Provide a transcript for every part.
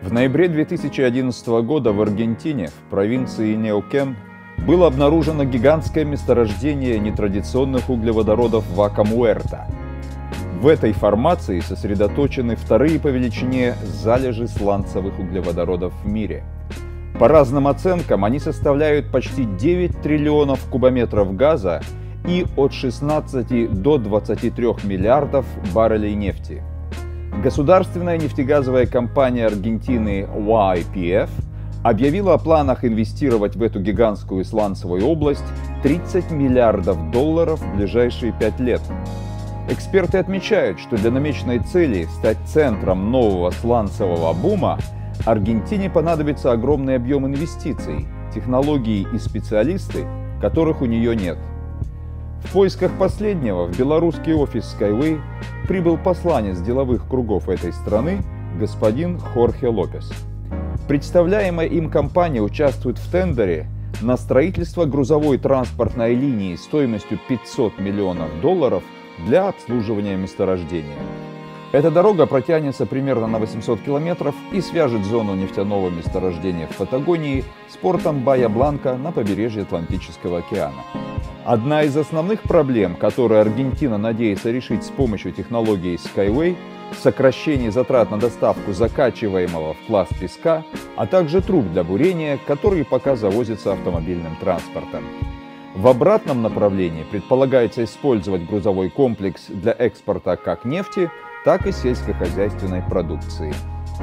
В ноябре 2011 года в Аргентине, в провинции Неукен, было обнаружено гигантское месторождение нетрадиционных углеводородов Вака-Муэрта. В этой формации сосредоточены вторые по величине залежи сланцевых углеводородов в мире. По разным оценкам, они составляют почти 9 триллионов кубометров газа и от 16 до 23 миллиардов баррелей нефти. Государственная нефтегазовая компания Аргентины YPF объявила о планах инвестировать в эту гигантскую сланцевую область 30 миллиардов долларов в ближайшие 5 лет. Эксперты отмечают, что для намеченной цели стать центром нового сланцевого бума Аргентине понадобится огромный объем инвестиций, технологий и специалисты, которых у нее нет. В поисках последнего в белорусский офис Skyway прибыл посланец деловых кругов этой страны господин Хорхе Лопес. Представляемая им компания участвует в тендере на строительство грузовой транспортной линии стоимостью 500 миллионов долларов для обслуживания месторождения. Эта дорога протянется примерно на 800 километров и свяжет зону нефтяного месторождения в Патагонии с портом Бая-Бланка на побережье Атлантического океана. Одна из основных проблем, которые Аргентина надеется решить с помощью технологии Skyway – сокращение затрат на доставку закачиваемого в пласт песка, а также труб для бурения, которые пока завозятся автомобильным транспортом. В обратном направлении предполагается использовать грузовой комплекс для экспорта как нефти, так и сельскохозяйственной продукции.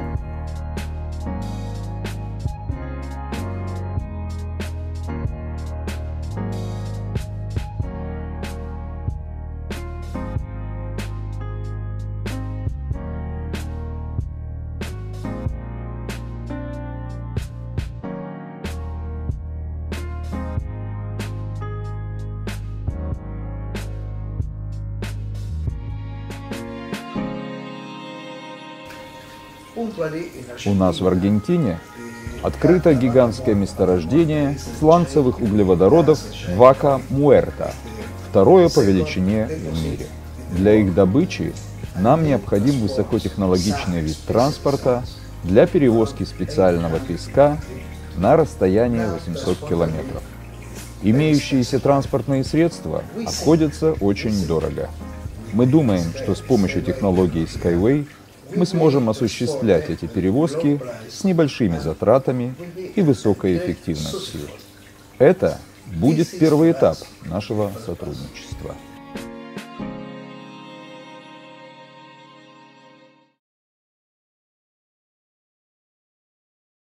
У нас в Аргентине открыто гигантское месторождение сланцевых углеводородов Вака-Муэрта, второе по величине в мире. Для их добычи нам необходим высокотехнологичный вид транспорта для перевозки специального песка на расстояние 800 километров. Имеющиеся транспортные средства обходятся очень дорого. Мы думаем, что с помощью технологии Skyway мы сможем осуществлять эти перевозки с небольшими затратами и высокой эффективностью. Это будет первый этап нашего сотрудничества.